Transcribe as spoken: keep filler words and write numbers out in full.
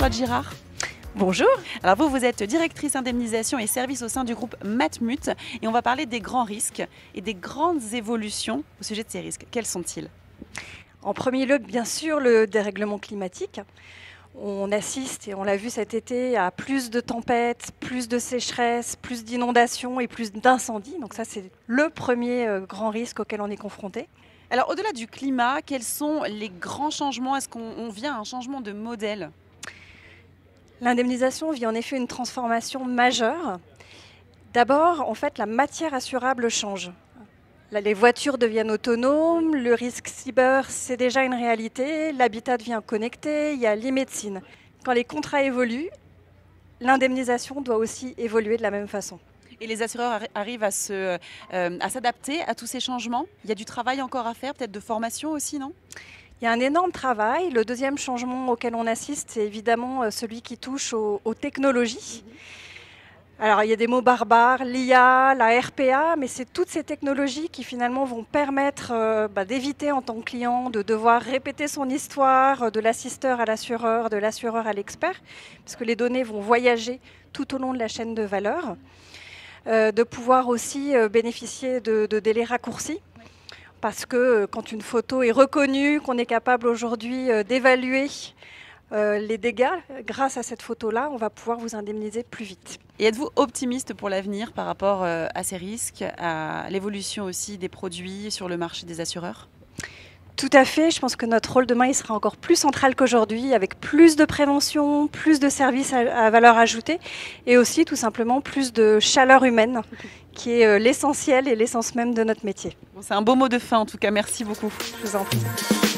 Charlotte Girard. Bonjour. Alors vous, vous êtes directrice indemnisation et services au sein du groupe Matmut et on va parler des grands risques et des grandes évolutions au sujet de ces risques. Quels sont-ils? En premier lieu, bien sûr, le dérèglement climatique. On assiste, et on l'a vu cet été, à plus de tempêtes, plus de sécheresse, plus d'inondations et plus d'incendies. Donc ça, c'est le premier euh, grand risque auquel on est confronté. Alors au-delà du climat, quels sont les grands changements? Est-ce qu'on on vient à un changement de modèle? L'indemnisation vit en effet une transformation majeure. D'abord, en fait, la matière assurable change. Là, les voitures deviennent autonomes, le risque cyber, c'est déjà une réalité, l'habitat devient connecté, il y a l'e-médecine. Quand les contrats évoluent, l'indemnisation doit aussi évoluer de la même façon. Et les assureurs arri- arrivent à se, euh, à s'adapter à tous ces changements? Il y a du travail encore à faire, peut-être de formation aussi, non? Il y a un énorme travail. Le deuxième changement auquel on assiste, c'est évidemment celui qui touche aux, aux technologies. Alors, il y a des mots barbares, l'I A, la R P A, mais c'est toutes ces technologies qui finalement vont permettre euh, bah, d'éviter en tant que client de devoir répéter son histoire de l'assisteur à l'assureur, de l'assureur à l'expert, parce que les données vont voyager tout au long de la chaîne de valeur. Euh, de pouvoir aussi euh, bénéficier de, de délais raccourcis. Parce que euh, quand une photo est reconnue, qu'on est capable aujourd'hui euh, d'évaluer euh, les dégâts, grâce à cette photo-là, on va pouvoir vous indemniser plus vite. Et êtes-vous optimiste pour l'avenir par rapport euh, à ces risques, à l'évolution aussi des produits sur le marché des assureurs? Tout à fait, je pense que notre rôle demain il sera encore plus central qu'aujourd'hui, avec plus de prévention, plus de services à, à valeur ajoutée et aussi tout simplement plus de chaleur humaine, qui est euh, l'essentiel et l'essence même de notre métier. Bon, c'est un beau mot de fin en tout cas, merci beaucoup. Je vous en prie.